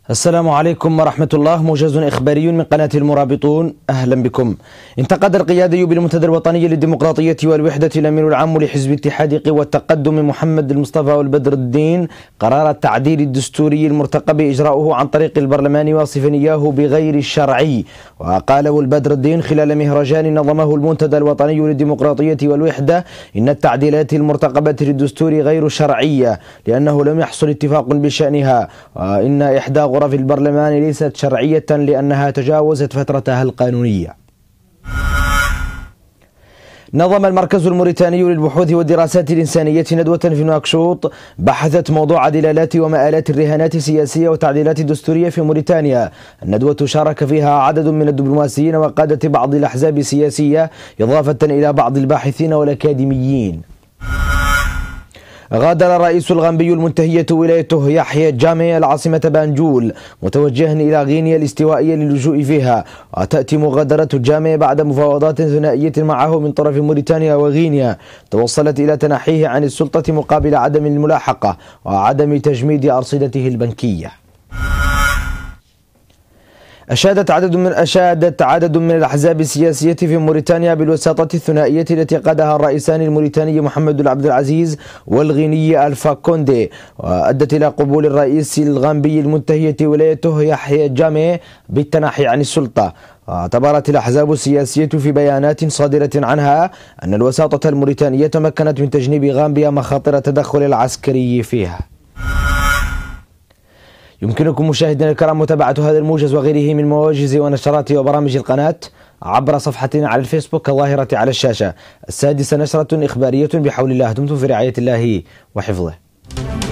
السلام عليكم ورحمة الله. موجز إخباري من قناة المرابطون، أهلا بكم. انتقد القيادي بالمنتدى الوطني للديمقراطية والوحدة الأمين العام لحزب اتحاد قوى التقدم محمد المصطفى والبدر الدين قرار التعديل الدستوري المرتقب إجراؤه عن طريق البرلمان واصفا إياه بغير الشرعي. وقال والبدر الدين خلال مهرجان نظمه المنتدى الوطني للديمقراطية والوحدة إن التعديلات المرتقبة للدستور غير شرعية لأنه لم يحصل اتفاق بشأنها، وإن إحدى غرف البرلمان ليست شرعية لأنها تجاوزت فترتها القانونية. نظم المركز الموريتاني للبحوث والدراسات الإنسانية ندوة في نواكشوط بحثت موضوع دلالات ومآلات الرهانات السياسية والتعديلات الدستورية في موريتانيا. الندوة شارك فيها عدد من الدبلوماسيين وقادة بعض الأحزاب السياسية إضافة إلى بعض الباحثين والأكاديميين. غادر الرئيس الغامبي المنتهية ولايته يحيى جامي العاصمة بانجول متوجها إلى غينيا الاستوائية للجوء فيها، وتأتي مغادرة جامي بعد مفاوضات ثنائية معه من طرف موريتانيا وغينيا توصلت إلى تنحيه عن السلطة مقابل عدم الملاحقة وعدم تجميد أرصدته البنكية. أشادت عدد من الأحزاب السياسية في موريتانيا بالوساطة الثنائية التي قادها الرئيسان الموريتاني محمد عبد العزيز والغيني ألفا كوندي، وأدت إلى قبول الرئيس الغامبي المنتهية ولايته يحيى جامي بالتنحي عن السلطة. واعتبرت الأحزاب السياسية في بيانات صادرة عنها أن الوساطة الموريتانية تمكنت من تجنيب غامبيا مخاطر التدخل العسكري فيها. يمكنكم مشاهدينا الكرام متابعة هذا الموجز وغيره من مواجز ونشرات وبرامج القناة عبر صفحتنا على الفيسبوك الظاهرة على الشاشة. السادسة نشرة إخبارية بحول الله، دمتم في رعاية الله وحفظه.